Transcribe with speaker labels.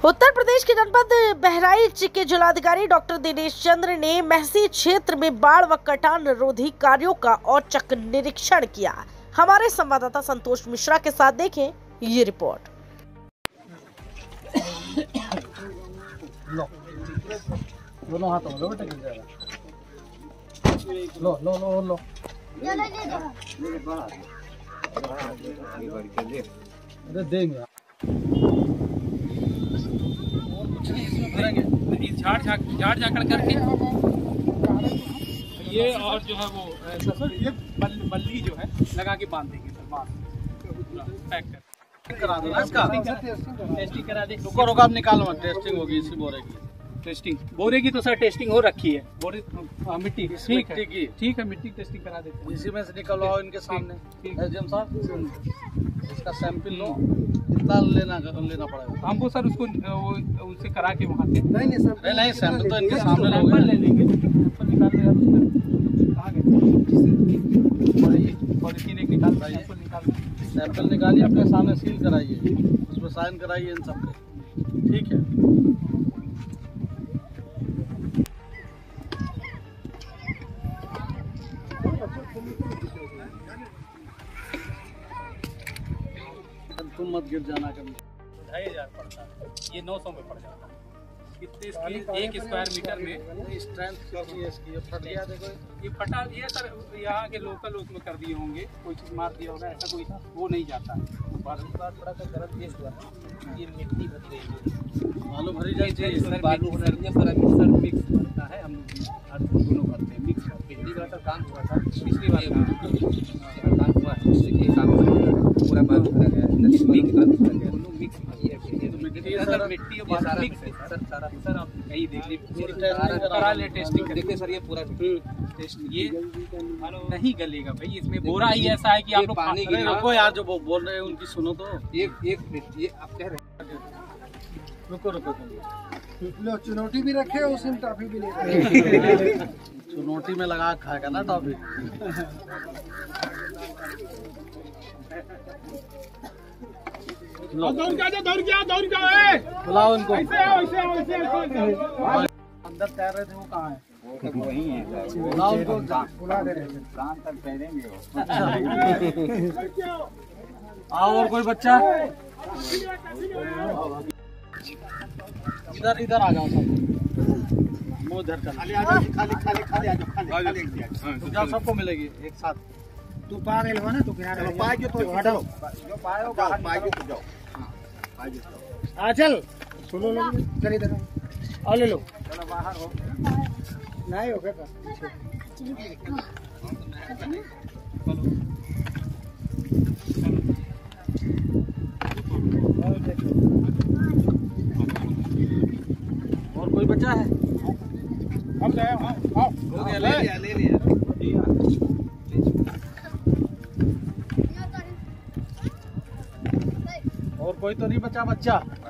Speaker 1: उत्तर प्रदेश के जनपद बहराइच के जिलाधिकारी डॉक्टर दिनेश चंद्र ने महसी क्षेत्र में बाढ़ व कटान रोधी कार्यों का औचक निरीक्षण किया। हमारे संवाददाता संतोष मिश्रा के साथ देखें ये रिपोर्ट।
Speaker 2: दोनों हाथों में लो बेटा, गिर जाएगा। लो लो लो लो देंगे
Speaker 3: झाड़ झाकड़ करके ये और जो है वो ये बल्ली जो है लगा के बांध देंगे सर, पैक कर
Speaker 2: करा दो इसका
Speaker 3: टेस्टिंग करा दे।
Speaker 2: रुको आप निकालो, टेस्टिंग होगी इसी बोरे की।
Speaker 3: टेस्टिंग बोरे की तो सर टेस्टिंग हो रखी है। बोरे मिट्टी ठीक है मिट्टी टेस्टिंग करा देते हैं।
Speaker 2: इसी में से निकलवाओ इनके सामने। एसडीएम साहब इसका सैंपल लो, कितना लेना पड़ेगा
Speaker 3: हमको सर उसको उनसे करा के वहाँ से
Speaker 2: नहीं सैंपल तो इनके सामने
Speaker 3: सैंपल ले लेंगे। सैंपल निकाल
Speaker 2: सैंपल निकालिए, अपने सामने सील कराइए, उसमें साइन कराइए इन सब पे, ठीक है। तुम मत गिर जाना कभी।
Speaker 3: 2500 पड़ता है, ये 900 में पड़ जाता है। कितने इसकी एक स्क्वायर मीटर में
Speaker 2: स्ट्रेंथ कितनी है इसकी? ये फट गया, देखो
Speaker 3: ये फटा। ये सर यहाँ के लोकल उसमें कर दिए होंगे, कोई चीज़ मार दिया होगा, ऐसा कोई वो नहीं जाता है।
Speaker 4: थोड़ा सा गलत केस हुआ, ये मिट्टी भर गई है,
Speaker 2: बालू भरी जाए
Speaker 4: सर, बालू सर मिक्स भरता है। हम दोनों भरते हैं मिक्स। पिछली बार तो काम हुआ था, पिछली बार काम हुआ है, उससे काम पूरा बालू भरा गया है, मिक्स मिट्टी और बालू मिक्स है सर। सारा सर आप कहीं देख लीजिए, टेस्टिंग देखिए सर, ये पूरा ये नहीं गलेगा भाई, इसमें बोरा ही ऐसा है कि आप लोग पानी
Speaker 2: रुको यार, जो बोल रहे हैं उनकी सुनो तो।
Speaker 4: एक मिनट, ये आप कह रहे हैं,
Speaker 2: रुको
Speaker 5: चुनौती भी रखे, उसी में टॉफी भी ले
Speaker 2: चुनौती में लगा खाएगा ना टॉफी। बुलाओ इनको। अंदर तैर रहे थे वो कहाँ है?
Speaker 4: वही है,
Speaker 2: बुलाओ उनको,
Speaker 5: बुला दे रहे हैं।
Speaker 4: प्राण तक तैरेंगे वो।
Speaker 2: आओ, और कोई बच्चा इधर आ जाओ सब, मुँह इधर कर, खाली जाओ, सबको मिलेगी एक साथ।
Speaker 5: तू पा गए हो ना, तू किनारे
Speaker 2: पाएगी तो हटाओ,
Speaker 4: जो पाए होगा पाएगी तो जाओ।
Speaker 5: आ चल, सुनो लोग, चल इधर आओ, ले लो।
Speaker 4: चलो बाहर हो,
Speaker 5: नहीं हो गया
Speaker 2: और कोई बच्चा है?
Speaker 5: हम ले आओ,
Speaker 4: हो गया, ले लिया।
Speaker 2: और कोई तो नहीं बचा बच्चा?